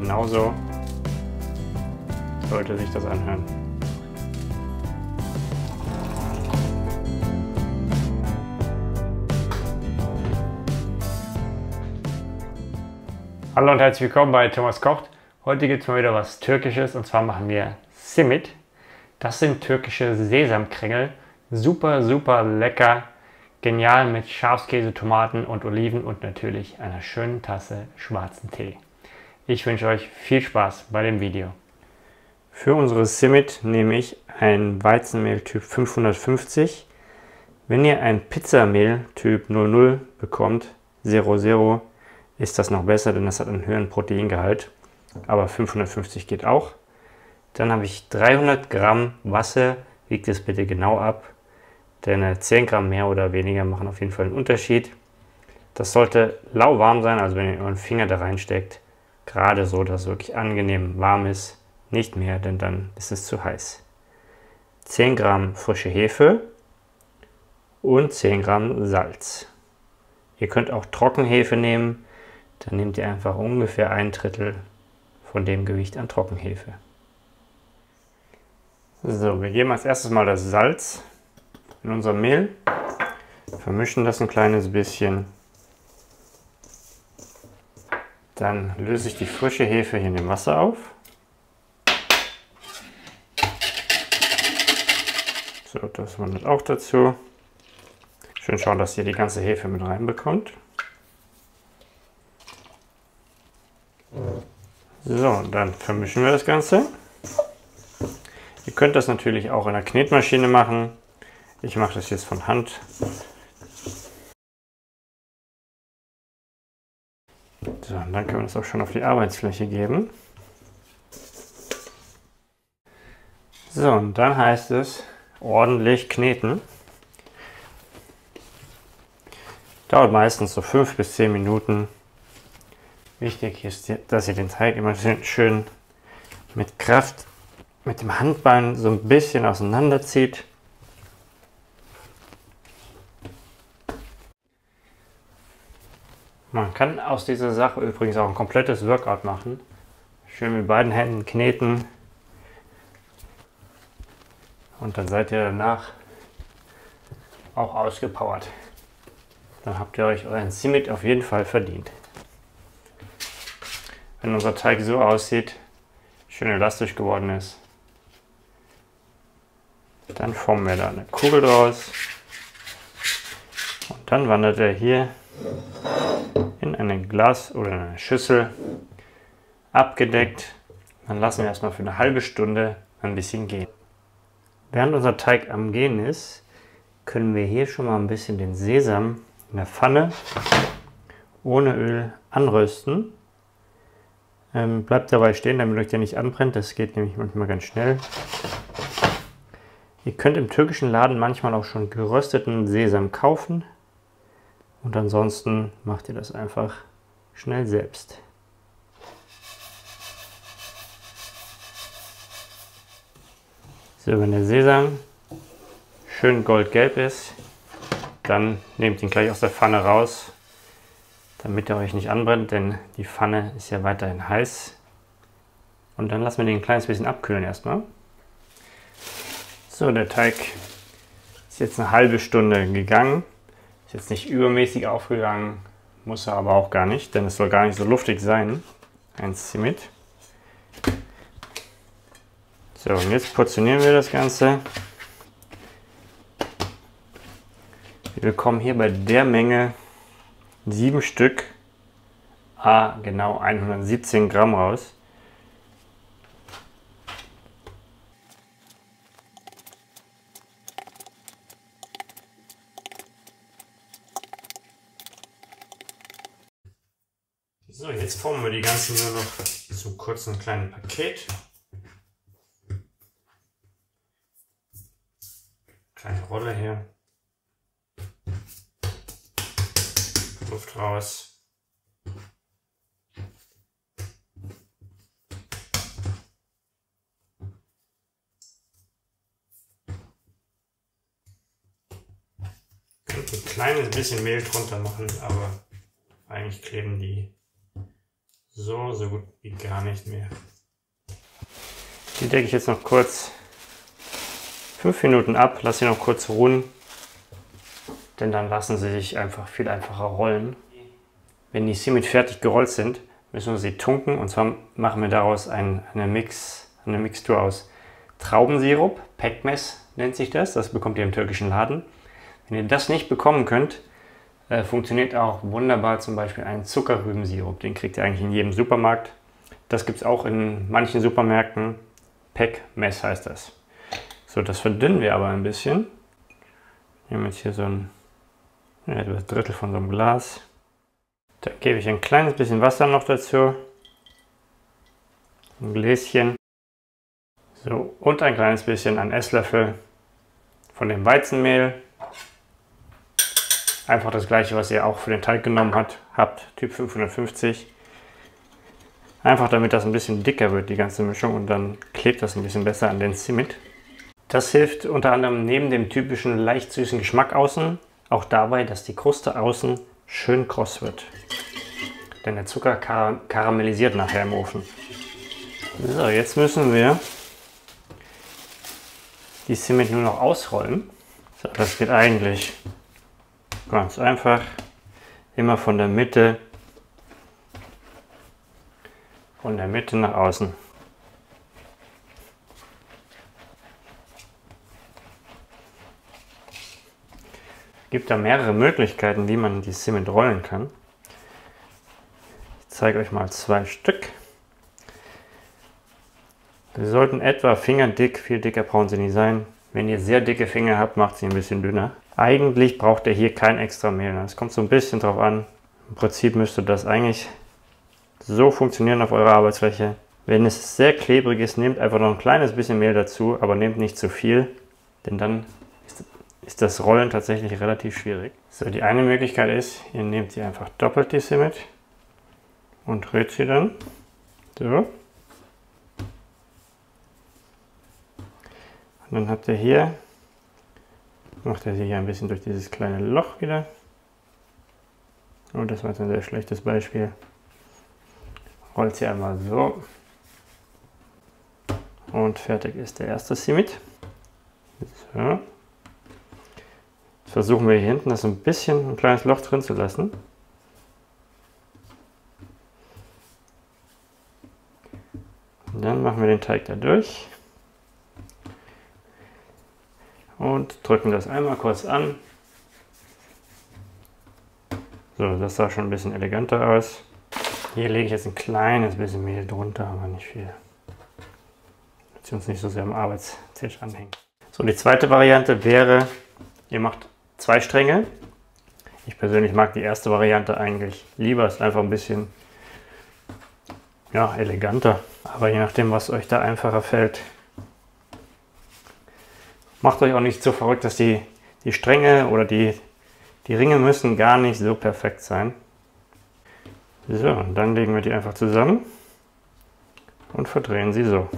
Genauso sollte sich das anhören. Hallo und herzlich willkommen bei Thomas kocht. Heute gibt es mal wieder was Türkisches und zwar machen wir Simit. Das sind türkische Sesamkringel. Super, super lecker. Genial mit Schafskäse, Tomaten und Oliven und natürlich einer schönen Tasse schwarzen Tee. Ich wünsche euch viel Spaß bei dem Video. Für unsere Simit nehme ich ein Weizenmehl Typ 550. Wenn ihr ein Pizzamehl Typ 00 bekommt, 00, ist das noch besser, denn das hat einen höheren Proteingehalt. Aber 550 geht auch. Dann habe ich 300 Gramm Wasser. Wiegt es bitte genau ab, denn 10 Gramm mehr oder weniger machen auf jeden Fall einen Unterschied. Das sollte lauwarm sein, also wenn ihr euren Finger da reinsteckt, gerade so, dass es wirklich angenehm warm ist. Nicht mehr, denn dann ist es zu heiß. 10 Gramm frische Hefe und 10 Gramm Salz. Ihr könnt auch Trockenhefe nehmen, dann nehmt ihr einfach ungefähr 1/3 von dem Gewicht an Trockenhefe. So, wir geben als erstes mal das Salz in unser Mehl, vermischen das ein kleines bisschen. Dann löse ich die frische Hefe hier in dem Wasser auf. So, das wandert auch dazu. Schön schauen, dass ihr die ganze Hefe mit reinbekommt. So, und dann vermischen wir das Ganze. Ihr könnt das natürlich auch in der Knetmaschine machen. Ich mache das jetzt von Hand. So, und dann können wir das auch schon auf die Arbeitsfläche geben. So, und dann heißt es ordentlich kneten. Dauert meistens so 5 bis 10 Minuten. Wichtig ist, dass ihr den Teig immer schön mit Kraft mit dem Handballen so ein bisschen auseinanderzieht. Man kann aus dieser Sache übrigens auch ein komplettes Workout machen. Schön mit beiden Händen kneten. Und dann seid ihr danach auch ausgepowert. Dann habt ihr euch euren Simit auf jeden Fall verdient. Wenn unser Teig so aussieht, schön elastisch geworden ist, dann formen wir da eine Kugel draus. Und dann wandert er hier in ein Glas oder in eine Schüssel abgedeckt. Dann lassen wir erstmal für eine halbe Stunde ein bisschen gehen. Während unser Teig am Gehen ist, können wir hier schon mal ein bisschen den Sesam in der Pfanne ohne Öl anrösten. Bleibt dabei stehen, damit euch der nicht anbrennt. Das geht nämlich manchmal ganz schnell. Ihr könnt im türkischen Laden manchmal auch schon gerösteten Sesam kaufen. Und ansonsten macht ihr das einfach schnell selbst. So, wenn der Sesam schön goldgelb ist, dann nehmt ihn gleich aus der Pfanne raus, damit er euch nicht anbrennt, denn die Pfanne ist ja weiterhin heiß. Und dann lassen wir den ein kleines bisschen abkühlen erstmal. So, der Teig ist jetzt eine halbe Stunde gegangen. Ist jetzt nicht übermäßig aufgegangen, muss er aber auch gar nicht, denn es soll gar nicht so luftig sein. Ein Simit. So, und jetzt portionieren wir das Ganze. Wir bekommen hier bei der Menge 7 Stück, genau 117 Gramm raus. So, jetzt formen wir die ganzen nur noch zu kurzen kleinen Paket. Kleine Rolle hier. Luft raus. Könnt ein kleines bisschen Mehl drunter machen, aber eigentlich kleben die so gut wie gar nicht mehr. Die decke ich jetzt noch kurz 5 Minuten ab, lasse sie noch kurz ruhen, denn dann lassen sie sich einfach viel einfacher rollen. Wenn die Simit fertig gerollt sind, müssen wir sie tunken, und zwar machen wir daraus eine Mixtur aus Traubensirup, Pekmez nennt sich das bekommt ihr im türkischen Laden. Wenn ihr das nicht bekommen könnt, funktioniert auch wunderbar zum Beispiel ein Zuckerrübensirup, den kriegt ihr eigentlich in jedem Supermarkt. Das gibt es auch in manchen Supermärkten, Pekmez heißt das. So, das verdünnen wir aber ein bisschen. Wir haben jetzt hier so etwa ein Drittel von so einem Glas. Da gebe ich ein kleines bisschen Wasser noch dazu. Ein Gläschen. So, und ein kleines bisschen, ein Esslöffel von dem Weizenmehl. Einfach das gleiche, was ihr auch für den Teig genommen habt, Typ 550. Einfach damit das ein bisschen dicker wird, die ganze Mischung, und dann klebt das ein bisschen besser an den Simit. Das hilft unter anderem neben dem typischen leicht süßen Geschmack außen auch dabei, dass die Kruste außen schön kross wird. Denn der Zucker karamellisiert nachher im Ofen. So, jetzt müssen wir die Simit nur noch ausrollen. So, das geht eigentlich ganz einfach. Immer von der Mitte nach außen. Es gibt da mehrere Möglichkeiten, wie man die Simit rollen kann. Ich zeige euch mal 2 Stück. Sie sollten etwa fingerdick, viel dicker brauchen sie nicht sein. Wenn ihr sehr dicke Finger habt, macht sie ein bisschen dünner. Eigentlich braucht ihr hier kein extra Mehl. Es kommt so ein bisschen drauf an. Im Prinzip müsste das eigentlich so funktionieren auf eurer Arbeitsfläche. Wenn es sehr klebrig ist, nehmt einfach noch ein kleines bisschen Mehl dazu, aber nehmt nicht zu viel, denn dann ist das Rollen tatsächlich relativ schwierig. So, die eine Möglichkeit ist, ihr nehmt sie einfach doppelt, die Simit, und rührt sie dann. So. Und dann habt ihr hier, macht ihr sie hier ein bisschen durch dieses kleine Loch wieder. Oh, das war jetzt ein sehr schlechtes Beispiel. Rollt sie einmal so. Und fertig ist der erste Simit. So. Jetzt versuchen wir hier hinten das ein bisschen, ein kleines Loch drin zu lassen. Und dann machen wir den Teig da durch. Und drücken das einmal kurz an. So, das sah schon ein bisschen eleganter aus. Hier lege ich jetzt ein kleines bisschen Mehl drunter, aber nicht viel. Damit sie uns nicht so sehr am Arbeitstisch anhängen. So, die zweite Variante wäre, ihr macht 2 Stränge. Ich persönlich mag die erste Variante eigentlich lieber, ist einfach ein bisschen eleganter. Aber je nachdem, was euch da einfacher fällt. Macht euch auch nicht so verrückt, dass die Stränge oder die Ringe müssen gar nicht so perfekt sein. So, und dann legen wir die einfach zusammen und verdrehen sie so.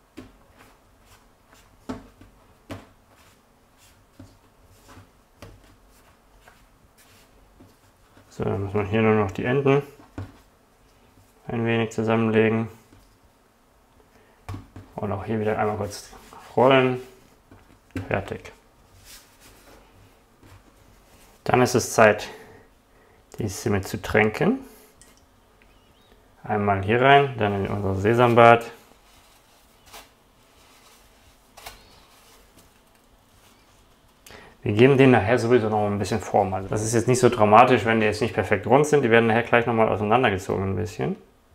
So, dann muss man hier nur noch die Enden ein wenig zusammenlegen. Und auch hier wieder einmal kurz rollen. Fertig. Dann ist es Zeit, die Simit zu tränken. Einmal hier rein, dann in unser Sesambad. Wir geben denen nachher sowieso noch ein bisschen Form. Also das ist jetzt nicht so dramatisch, wenn die jetzt nicht perfekt rund sind. Die werden nachher gleich nochmal auseinandergezogen ein bisschen.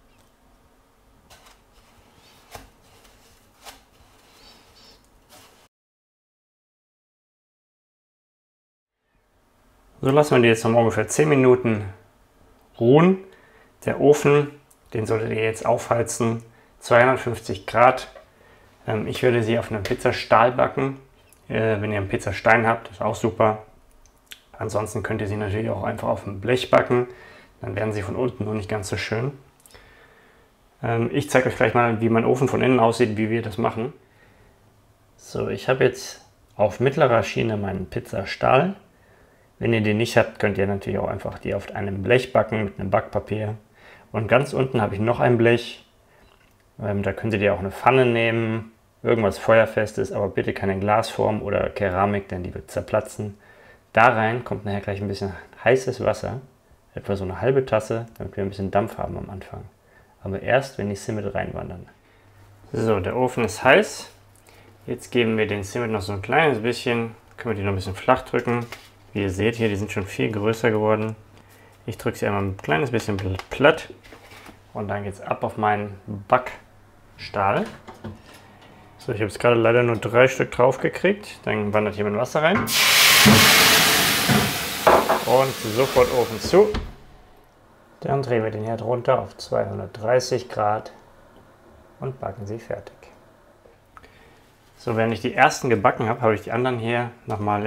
So lassen wir die jetzt noch ungefähr 10 Minuten ruhen. Der Ofen, den solltet ihr jetzt aufheizen, 250 Grad. Ich würde sie auf einem Pizzastahl backen. Wenn ihr einen Pizzastein habt, ist auch super. Ansonsten könnt ihr sie natürlich auch einfach auf dem Blech backen. Dann werden sie von unten noch nicht ganz so schön. Ich zeige euch gleich mal, wie mein Ofen von innen aussieht, wie wir das machen. So, ich habe jetzt auf mittlerer Schiene meinen Pizzastahl. Wenn ihr den nicht habt, könnt ihr natürlich auch einfach die auf einem Blech backen mit einem Backpapier. Und ganz unten habe ich noch ein Blech. Da könntet ihr auch eine Pfanne nehmen, irgendwas Feuerfestes, aber bitte keine Glasform oder Keramik, denn die wird zerplatzen. Da rein kommt nachher gleich ein bisschen heißes Wasser, etwa so eine halbe Tasse, damit wir ein bisschen Dampf haben am Anfang. Aber erst, wenn die Simmet reinwandern. So, der Ofen ist heiß. Jetzt geben wir den Simmet noch so ein kleines bisschen, können wir die noch ein bisschen flach drücken. Wie ihr seht hier, die sind schon viel größer geworden. Ich drücke sie einmal ein kleines bisschen platt und dann geht es ab auf meinen Backstahl. So, ich habe jetzt gerade leider nur 3 Stück drauf gekriegt. Dann wandert hier mein Wasser rein. Und sofort Ofen zu. Dann drehen wir den Herd runter auf 230 Grad und backen sie fertig. So, wenn ich die ersten gebacken habe, habe ich die anderen hier nochmal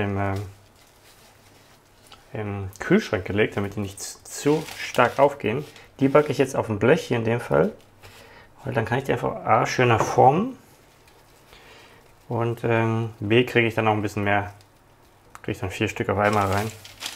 im Kühlschrank gelegt, damit die nicht zu stark aufgehen. Die backe ich jetzt auf dem Blech hier in dem Fall, weil dann kann ich die einfach A schöner formen und B kriege ich dann noch ein bisschen mehr, kriege ich dann 4 Stück auf einmal rein.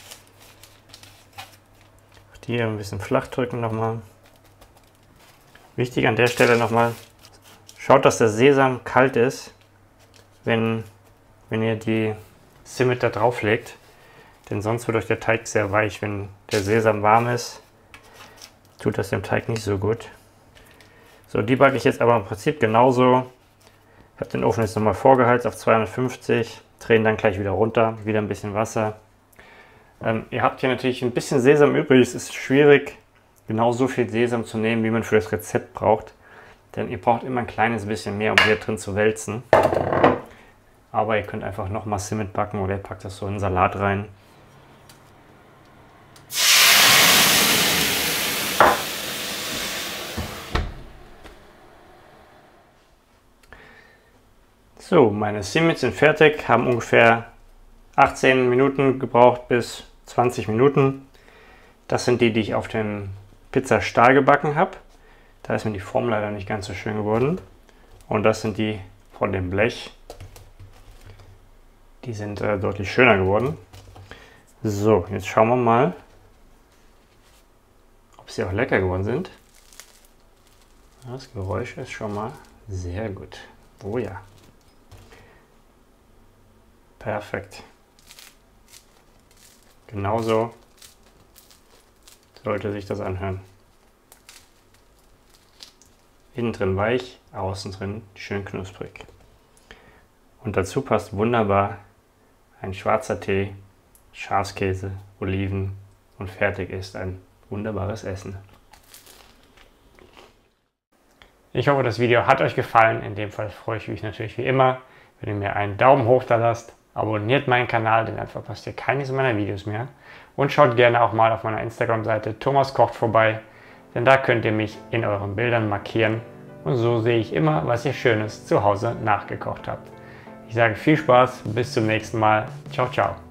Die hier ein bisschen flach drücken nochmal. Wichtig an der Stelle nochmal, schaut, dass der Sesam kalt ist, wenn ihr die Simmet da drauf legt. Denn sonst wird euch der Teig sehr weich. Wenn der Sesam warm ist, tut das dem Teig nicht so gut. So, die backe ich jetzt aber im Prinzip genauso. Ich habe den Ofen jetzt nochmal vorgeheizt auf 250, drehen dann gleich wieder runter, wieder ein bisschen Wasser. Ihr habt hier natürlich ein bisschen Sesam übrig. Es ist schwierig, genau so viel Sesam zu nehmen, wie man für das Rezept braucht. Denn ihr braucht immer ein kleines bisschen mehr, um hier drin zu wälzen. Aber ihr könnt einfach nochmal Simmet backen oder ihr packt das so in den Salat rein. So, meine Simmet sind fertig, haben ungefähr 18 Minuten gebraucht bis 20 Minuten. Das sind die, die ich auf dem Pizzastahl gebacken habe. Da ist mir die Form leider nicht ganz so schön geworden. Und das sind die von dem Blech. Die sind deutlich schöner geworden. So, jetzt schauen wir mal, ob sie auch lecker geworden sind. Das Geräusch ist schon mal sehr gut. Oh ja. Perfekt. Genauso sollte sich das anhören. Innen drin weich, außen drin schön knusprig. Und dazu passt wunderbar ein schwarzer Tee, Schafskäse, Oliven und fertig ist ein wunderbares Essen. Ich hoffe, das Video hat euch gefallen. In dem Fall freue ich mich natürlich wie immer, wenn ihr mir einen Daumen hoch da lasst. Abonniert meinen Kanal, denn dann verpasst ihr keines meiner Videos mehr. Und schaut gerne auch mal auf meiner Instagram-Seite Thomas Kocht vorbei, denn da könnt ihr mich in euren Bildern markieren. Und so sehe ich immer, was ihr Schönes zu Hause nachgekocht habt. Ich sage viel Spaß, bis zum nächsten Mal. Ciao, ciao.